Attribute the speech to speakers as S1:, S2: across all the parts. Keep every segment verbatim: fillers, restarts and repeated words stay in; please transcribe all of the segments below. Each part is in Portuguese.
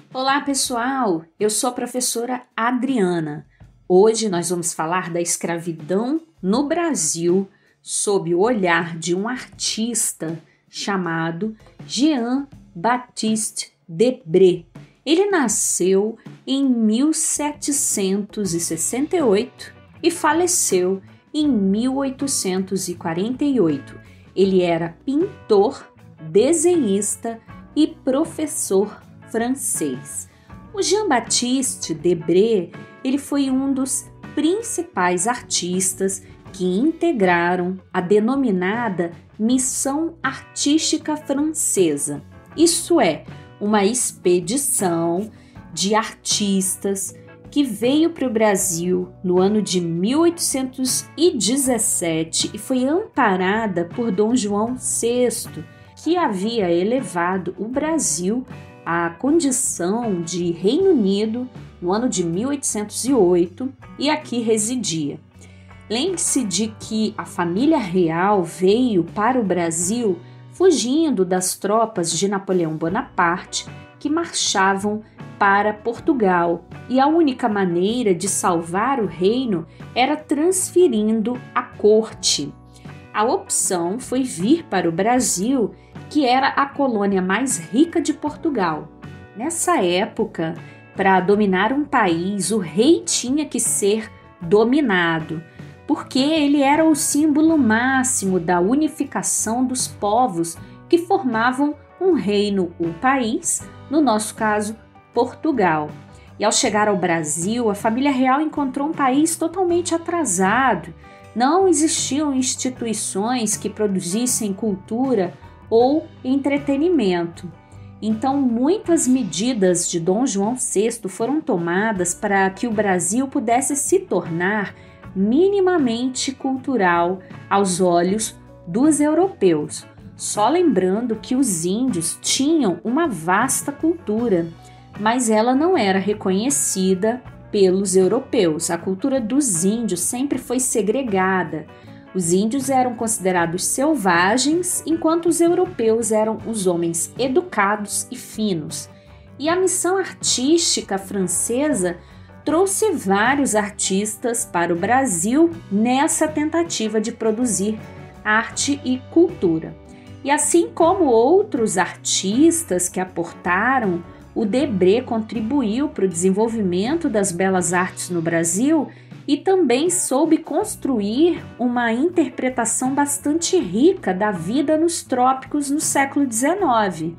S1: Olá, pessoal! Eu sou a professora Adriana. Hoje nós vamos falar da escravidão no Brasil sob o olhar de um artista chamado Jean-Baptiste Debré. Ele nasceu em mil setecentos e sessenta e oito e faleceu em mil oitocentos e quarenta e oito. Ele era pintor, desenhista e professor francês. O Jean-Baptiste Debré, ele foi um dos principais artistas que integraram a denominada Missão Artística Francesa. Isso é, uma expedição de artistas que veio para o Brasil no ano de mil oitocentos e dezessete e foi amparada por Dom João sexto, que havia elevado o Brasil à condição de Reino Unido no ano de mil oitocentos e oito e aqui residia. Lembre-se de que a família real veio para o Brasil fugindo das tropas de Napoleão Bonaparte que marchavam para Portugal, e a única maneira de salvar o reino era transferindo a corte. A opção foi vir para o Brasil, que era a colônia mais rica de Portugal. Nessa época, para dominar um país, o rei tinha que ser dominado, porque ele era o símbolo máximo da unificação dos povos que formavam um reino, o país, no nosso caso, Portugal. E ao chegar ao Brasil, a família real encontrou um país totalmente atrasado. Não existiam instituições que produzissem cultura ou entretenimento. Então, muitas medidas de Dom João sexto foram tomadas para que o Brasil pudesse se tornar minimamente cultural aos olhos dos europeus. Só lembrando que os índios tinham uma vasta cultura, mas ela não era reconhecida pelos europeus. A cultura dos índios sempre foi segregada. Os índios eram considerados selvagens, enquanto os europeus eram os homens educados e finos. E a missão artística francesa trouxe vários artistas para o Brasil nessa tentativa de produzir arte e cultura. E assim como outros artistas que aportaram, o Debré contribuiu para o desenvolvimento das belas artes no Brasil e também soube construir uma interpretação bastante rica da vida nos trópicos no século dezenove.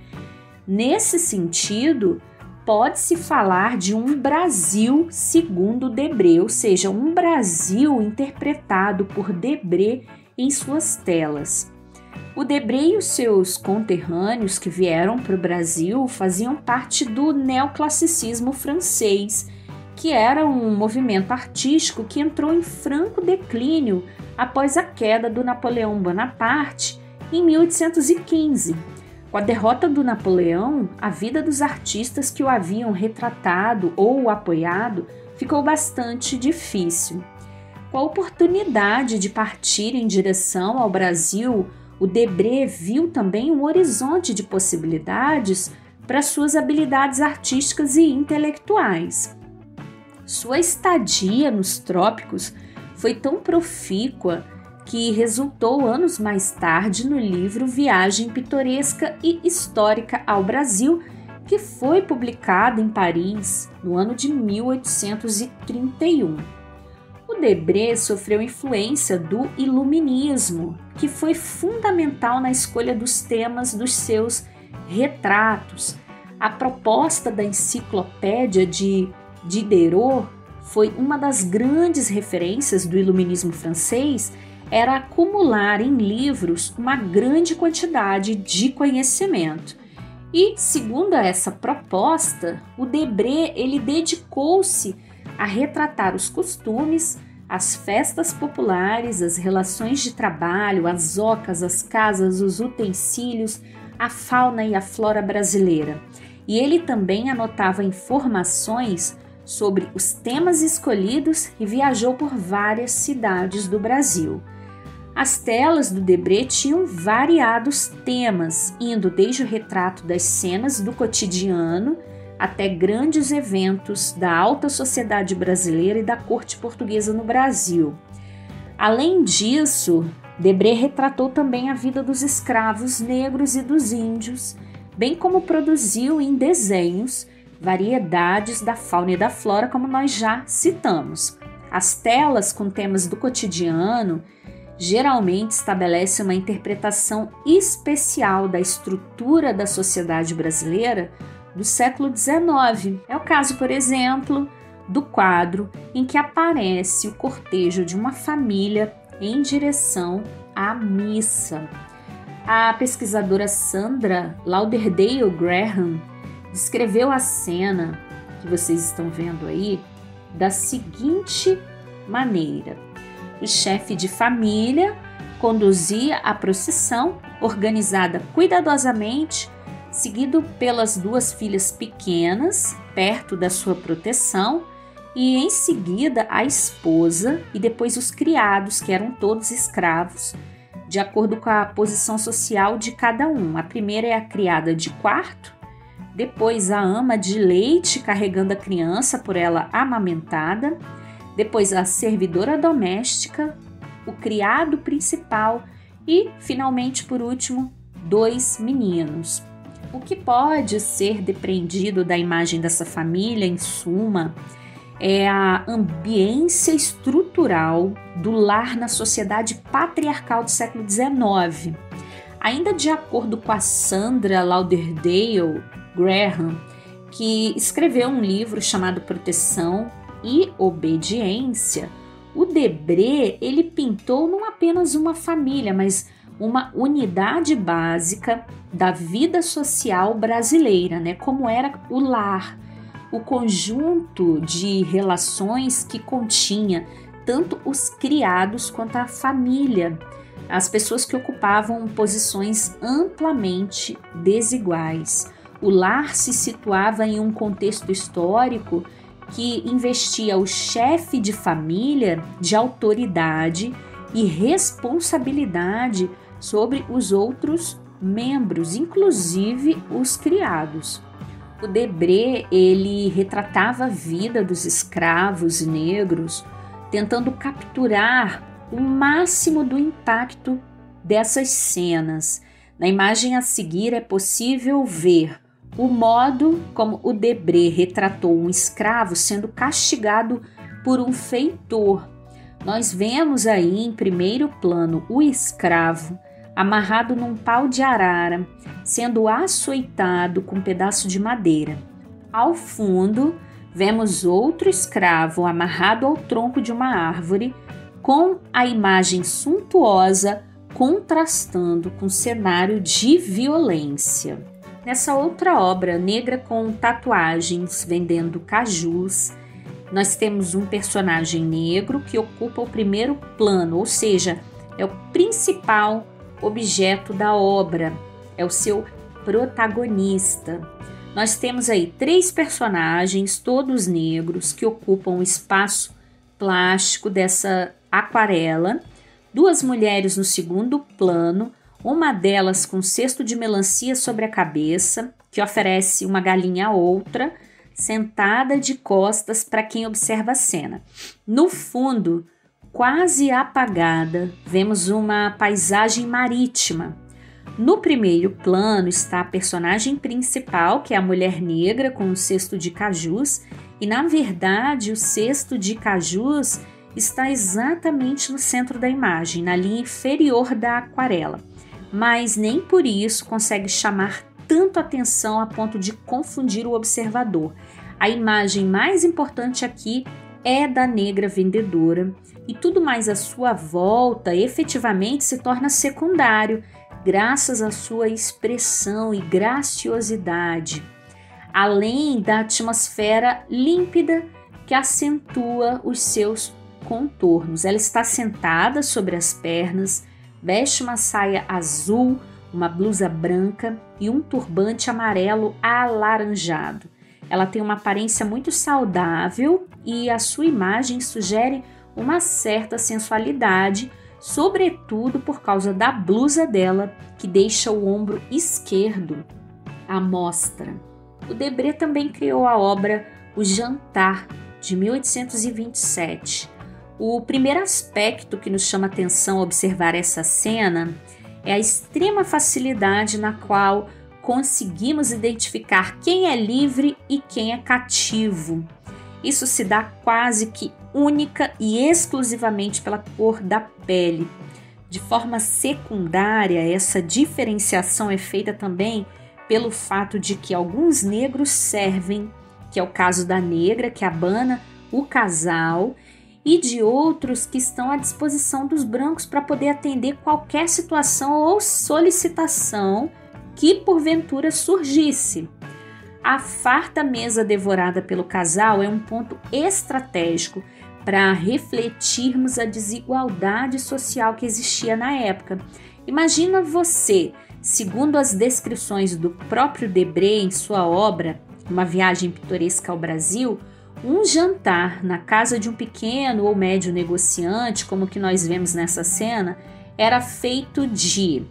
S1: Nesse sentido, pode-se falar de um Brasil segundo Debré, ou seja, um Brasil interpretado por Debré em suas telas. O Debré e os seus conterrâneos que vieram para o Brasil faziam parte do neoclassicismo francês, que era um movimento artístico que entrou em franco declínio após a queda do Napoleão Bonaparte em mil oitocentos e quinze. Com a derrota do Napoleão, a vida dos artistas que o haviam retratado ou o apoiado ficou bastante difícil. Com a oportunidade de partir em direção ao Brasil, o Debré viu também um horizonte de possibilidades para suas habilidades artísticas e intelectuais. Sua estadia nos trópicos foi tão profícua que resultou anos mais tarde no livro Viagem Pitoresca e Histórica ao Brasil, que foi publicado em Paris no ano de mil oitocentos e trinta e um. O Debré sofreu influência do Iluminismo, que foi fundamental na escolha dos temas dos seus retratos. A proposta da enciclopédia de Diderot foi uma das grandes referências do Iluminismo francês, era acumular em livros uma grande quantidade de conhecimento. E, segundo essa proposta, o Debré ele dedicou-se a retratar os costumes, as festas populares, as relações de trabalho, as ocas, as casas, os utensílios, a fauna e a flora brasileira. E ele também anotava informações sobre os temas escolhidos e viajou por várias cidades do Brasil. As telas do Debré tinham variados temas, indo desde o retrato das cenas do cotidiano até grandes eventos da alta sociedade brasileira e da corte portuguesa no Brasil. Além disso, Debré retratou também a vida dos escravos negros e dos índios, bem como produziu em desenhos variedades da fauna e da flora, como nós já citamos. As telas com temas do cotidiano geralmente estabelecem uma interpretação especial da estrutura da sociedade brasileira do século dezenove. É o caso, por exemplo, do quadro em que aparece o cortejo de uma família em direção à missa. A pesquisadora Sandra Lauderdale Graham descreveu a cena que vocês estão vendo aí da seguinte maneira: o chefe de família conduzia a procissão, organizada cuidadosamente, seguido pelas duas filhas pequenas, perto da sua proteção, e em seguida a esposa e depois os criados, que eram todos escravos, de acordo com a posição social de cada um. A primeira é a criada de quarto, depois a ama de leite carregando a criança por ela amamentada, depois a servidora doméstica, o criado principal e, finalmente, por último, dois meninos. O que pode ser depreendido da imagem dessa família, em suma, é a ambiência estrutural do lar na sociedade patriarcal do século dezenove. Ainda de acordo com a Sandra Lauderdale Graham, que escreveu um livro chamado Proteção e Obediência, o Debré ele pintou não apenas uma família, mas uma unidade básica da vida social brasileira, né? Como era o lar, o conjunto de relações que continha tanto os criados quanto a família, as pessoas que ocupavam posições amplamente desiguais. O lar se situava em um contexto histórico que investia o chefe de família de autoridade e responsabilidade sobre os outros membros, inclusive os criados. O Debré, ele retratava a vida dos escravos negros, tentando capturar o máximo do impacto dessas cenas. Na imagem a seguir é possível ver o modo como o Debré retratou um escravo sendo castigado por um feitor. Nós vemos aí em primeiro plano o escravo amarrado num pau de arara, sendo açoitado com um pedaço de madeira. Ao fundo, vemos outro escravo amarrado ao tronco de uma árvore, com a imagem suntuosa contrastando com o cenário de violência. Nessa outra obra, Negra com Tatuagens Vendendo Cajus, nós temos um personagem negro que ocupa o primeiro plano, ou seja, é o principal objeto da obra, é o seu protagonista. Nós temos aí três personagens, todos negros, que ocupam o espaço plástico dessa aquarela, duas mulheres no segundo plano, uma delas com um cesto de melancia sobre a cabeça, que oferece uma galinha a outra, sentada de costas para quem observa a cena. No fundo, quase apagada, vemos uma paisagem marítima. No primeiro plano está a personagem principal, que é a mulher negra com um cesto de cajus, e na verdade o cesto de cajus está exatamente no centro da imagem, na linha inferior da aquarela, mas nem por isso consegue chamar tanto atenção a ponto de confundir o observador. A imagem mais importante aqui é da negra vendedora, e tudo mais à sua volta efetivamente se torna secundário, graças à sua expressão e graciosidade, além da atmosfera límpida que acentua os seus contornos. Ela está sentada sobre as pernas, veste uma saia azul, uma blusa branca e um turbante amarelo alaranjado. Ela tem uma aparência muito saudável e a sua imagem sugere uma certa sensualidade, sobretudo por causa da blusa dela, que deixa o ombro esquerdo à mostra. O Debré também criou a obra O Jantar, de mil oitocentos e vinte e sete. O primeiro aspecto que nos chama atenção ao observar essa cena é a extrema facilidade na qual conseguimos identificar quem é livre e quem é cativo. Isso se dá quase que única e exclusivamente pela cor da pele. De forma secundária, essa diferenciação é feita também pelo fato de que alguns negros servem, que é o caso da negra que abana o casal, e de outros que estão à disposição dos brancos para poder atender qualquer situação ou solicitação que porventura surgisse. A farta mesa devorada pelo casal é um ponto estratégico para refletirmos a desigualdade social que existia na época. Imagina você, segundo as descrições do próprio Debré em sua obra, Uma Viagem Pitoresca ao Brasil, um jantar na casa de um pequeno ou médio negociante, como que nós vemos nessa cena, era feito de,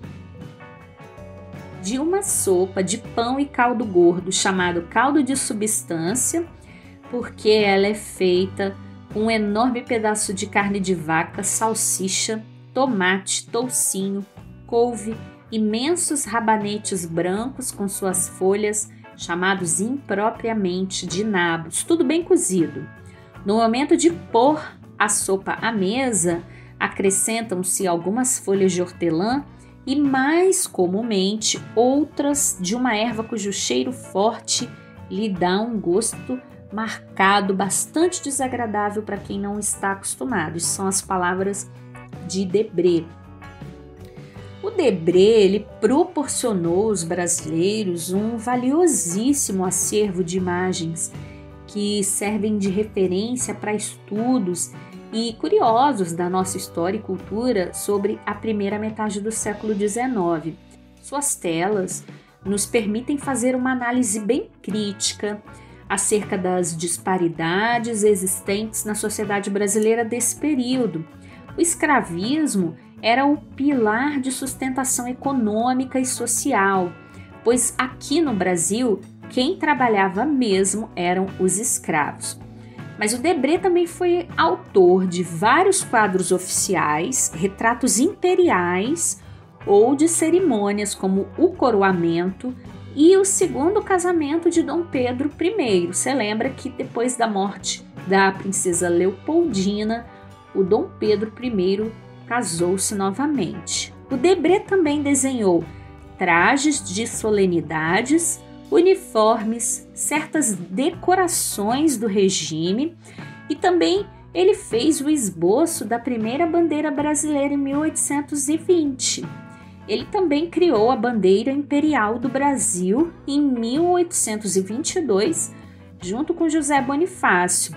S1: de uma sopa de pão e caldo gordo, chamado caldo de substância, porque ela é feita com um enorme pedaço de carne de vaca, salsicha, tomate, toucinho, couve, imensos rabanetes brancos com suas folhas, chamados impropriamente de nabos, tudo bem cozido. No momento de pôr a sopa à mesa, acrescentam-se algumas folhas de hortelã e, mais comumente, outras de uma erva cujo cheiro forte lhe dá um gosto marcado, bastante desagradável para quem não está acostumado. Isso são as palavras de Debré. O Debré ele proporcionou aos brasileiros um valiosíssimo acervo de imagens que servem de referência para estudos e curiosos da nossa história e cultura sobre a primeira metade do século dezenove. Suas telas nos permitem fazer uma análise bem crítica acerca das disparidades existentes na sociedade brasileira desse período. O escravismo era o pilar de sustentação econômica e social, pois aqui no Brasil, quem trabalhava mesmo eram os escravos. Mas o Debré também foi autor de vários quadros oficiais, retratos imperiais ou de cerimônias como o coroamento e o segundo casamento de Dom Pedro I. Você lembra que depois da morte da princesa Leopoldina, o Dom Pedro I casou-se novamente. O Debré também desenhou trajes de solenidades, uniformes, certas decorações do regime e também ele fez o esboço da primeira bandeira brasileira em mil oitocentos e vinte. Ele também criou a bandeira imperial do Brasil em mil oitocentos e vinte e dois, junto com José Bonifácio.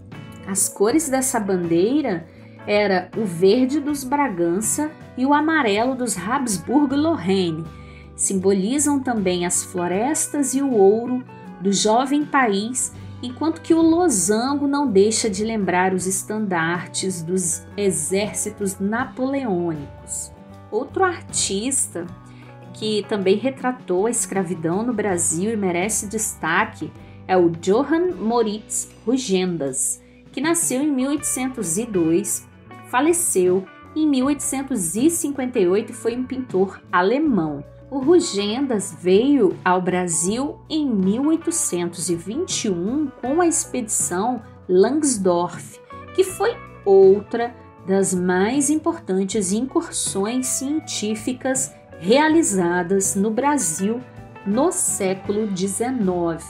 S1: As cores dessa bandeira era o verde dos Bragança e o amarelo dos Habsburgo-Lorraine. Simbolizam também as florestas e o ouro do jovem país, enquanto que o losango não deixa de lembrar os estandartes dos exércitos napoleônicos. Outro artista que também retratou a escravidão no Brasil e merece destaque é o Johann Moritz Rugendas, que nasceu em mil oitocentos e dois, faleceu em mil oitocentos e cinquenta e oito e foi um pintor alemão. O Rugendas veio ao Brasil em mil oitocentos e vinte e um com a expedição Langsdorff, que foi outra das mais importantes incursões científicas realizadas no Brasil no século dezenove.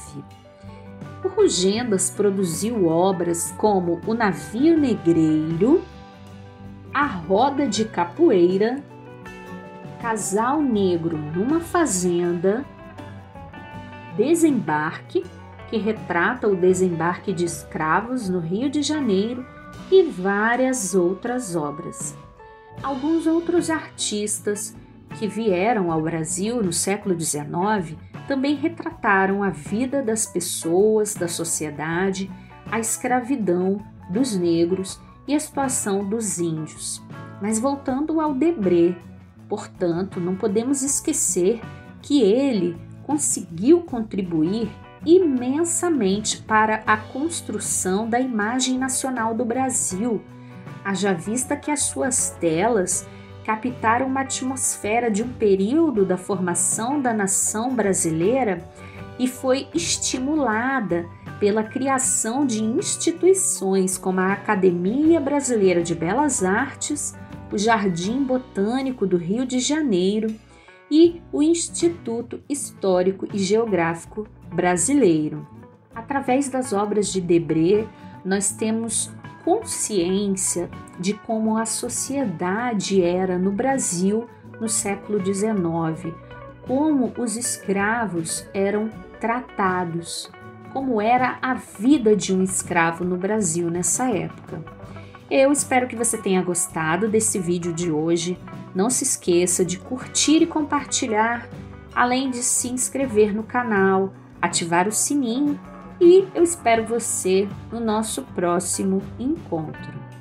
S1: O Rugendas produziu obras como O Navio Negreiro, A Roda de Capoeira, Casal Negro numa Fazenda, Desembarque, que retrata o desembarque de escravos no Rio de Janeiro, e várias outras obras. Alguns outros artistas que vieram ao Brasil no século dezenove também retrataram a vida das pessoas, da sociedade, a escravidão dos negros e a situação dos índios. Mas voltando ao Debré, portanto, não podemos esquecer que ele conseguiu contribuir imensamente para a construção da imagem nacional do Brasil, haja vista que as suas telas captaram uma atmosfera de um período da formação da nação brasileira e foi estimulada pela criação de instituições como a Academia Brasileira de Belas Artes, o Jardim Botânico do Rio de Janeiro e o Instituto Histórico e Geográfico Brasileiro. Através das obras de Debré, nós temos consciência de como a sociedade era no Brasil no século dezenove, como os escravos eram tratados, como era a vida de um escravo no Brasil nessa época. Eu espero que você tenha gostado desse vídeo de hoje. Não se esqueça de curtir e compartilhar, além de se inscrever no canal, ativar o sininho, e eu espero você no nosso próximo encontro.